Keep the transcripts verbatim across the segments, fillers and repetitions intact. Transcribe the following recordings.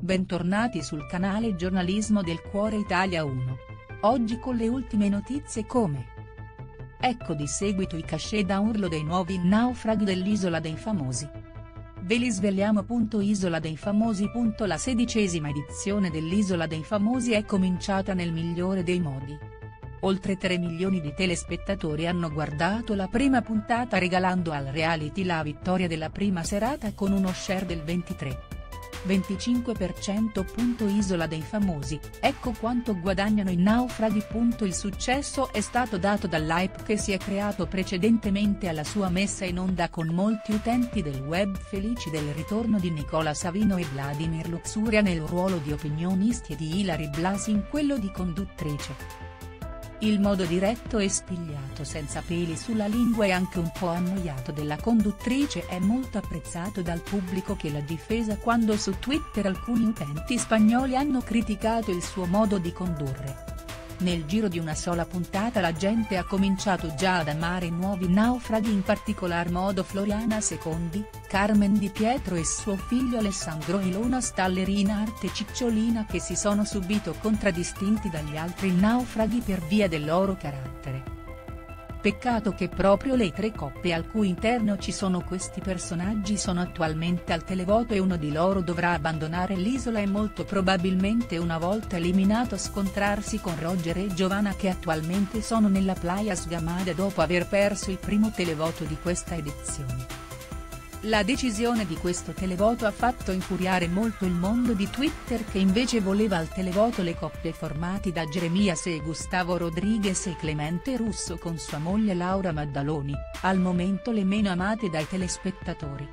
Bentornati sul canale Giornalismo del Cuore Italia uno. Oggi con le ultime notizie come: ecco di seguito i cachet da urlo dei nuovi naufraghi dell'Isola dei Famosi. Ve li sveliamo. Isola dei Famosi. La sedicesima edizione dell'Isola dei Famosi è cominciata nel migliore dei modi. Oltre tre milioni di telespettatori hanno guardato la prima puntata, regalando al reality la vittoria della prima serata con uno share del ventitré virgola venticinque per cento. Isola dei Famosi, ecco quanto guadagnano i naufraghi. Il successo è stato dato dall'hype che si è creato precedentemente alla sua messa in onda, con molti utenti del web felici del ritorno di Nicola Savino e Vladimir Luxuria nel ruolo di opinionisti e di Ilary Blasi in quello di conduttrice. Il modo diretto e spigliato, senza peli sulla lingua e anche un po' annoiato della conduttrice è molto apprezzato dal pubblico, che l'ha difesa quando su Twitter alcuni utenti spagnoli hanno criticato il suo modo di condurre. Nel giro di una sola puntata la gente ha cominciato già ad amare i nuovi naufraghi, in particolar modo Floriana Secondi, Carmen Di Pietro e suo figlio Alessandro e Ilona Stalleri in arte Cicciolina, che si sono subito contraddistinti dagli altri naufraghi per via del loro carattere. Peccato che proprio le tre coppie al cui interno ci sono questi personaggi sono attualmente al televoto e uno di loro dovrà abbandonare l'isola e molto probabilmente, una volta eliminato, scontrarsi con Roger e Giovanna, che attualmente sono nella Playa Sgamada dopo aver perso il primo televoto di questa edizione. La decisione di questo televoto ha fatto infuriare molto il mondo di Twitter, che invece voleva al televoto le coppie formate da Jeremías e Gustavo Rodríguez e Clemente Russo con sua moglie Laura Maddaloni, al momento le meno amate dai telespettatori.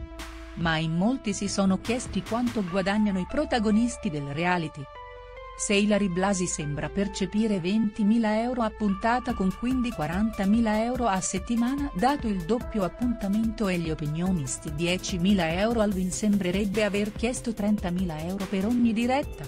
Ma in molti si sono chiesti quanto guadagnano i protagonisti del reality. Se Ilary Blasi sembra percepire ventimila euro a puntata, con quindi quarantamila euro a settimana dato il doppio appuntamento, e gli opinionisti diecimila euro, Alvin sembrerebbe aver chiesto trentamila euro per ogni diretta.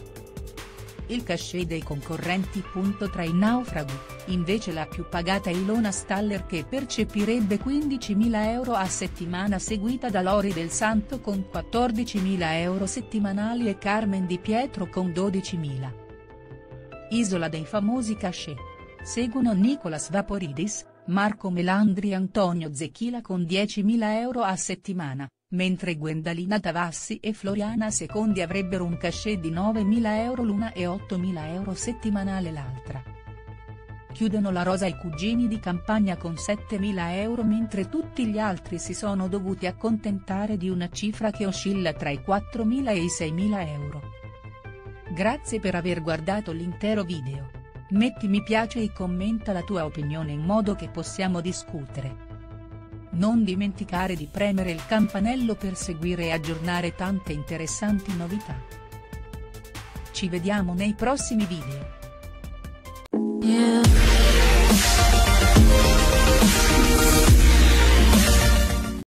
Il cachet dei concorrenti. Tra i naufraghi, invece, la più pagata è Ilona Staller, che percepirebbe quindicimila euro a settimana, seguita da Lori Del Santo con quattordicimila euro settimanali e Carmen Di Pietro con dodicimila. Isola dei Famosi cachet. Seguono Nicolas Vaporidis, Marco Melandri e Antonio Zecchila con diecimila euro a settimana, mentre Gwendalina Tavassi e Floriana Secondi avrebbero un cachet di novemila euro l'una e ottomila euro settimanale l'altra. Chiudono la rosa i cugini di Campagna con settemila euro, mentre tutti gli altri si sono dovuti accontentare di una cifra che oscilla tra i quattromila e i seimila euro. Grazie per aver guardato l'intero video. Metti mi piace e commenta la tua opinione in modo che possiamo discutere. Non dimenticare di premere il campanello per seguire e aggiornare tante interessanti novità. Ci vediamo nei prossimi video.